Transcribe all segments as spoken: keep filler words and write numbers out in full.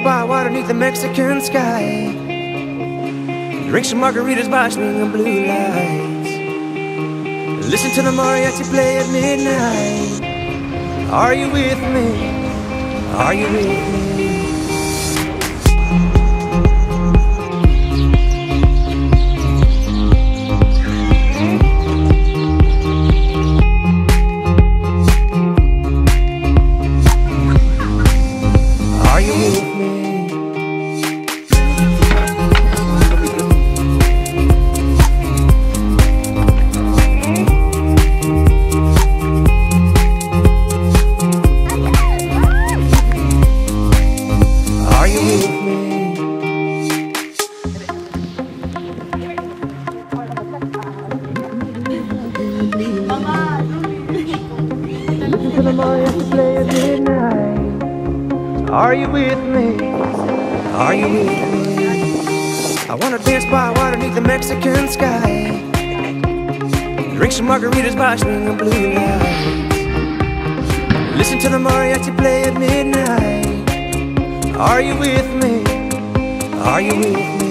by water beneath the Mexican sky. Drink some margaritas by swinging blue lights. Listen to the mariachi play at midnight. Are you with me? Are you with me? Are you with me? Are you with me? I wanna dance by water beneath the Mexican sky. Drink some margaritas by swinging blue lights. Listen to the mariachi play at midnight. Are you with me? Are you with me?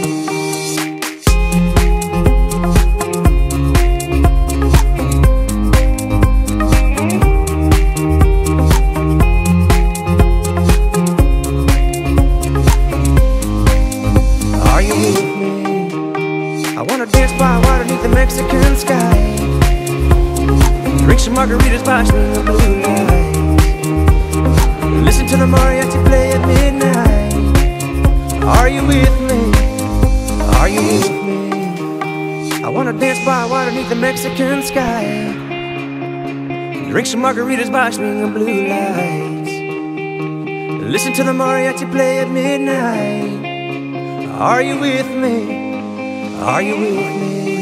Mexican sky. Drink some margaritas by swinging blue lights. Listen to the mariachi play at midnight. Are you with me? Are you with me? I wanna dance by water beneath the Mexican sky. Drink some margaritas by swinging blue lights. Listen to the mariachi play at midnight. Are you with me? Are you with me?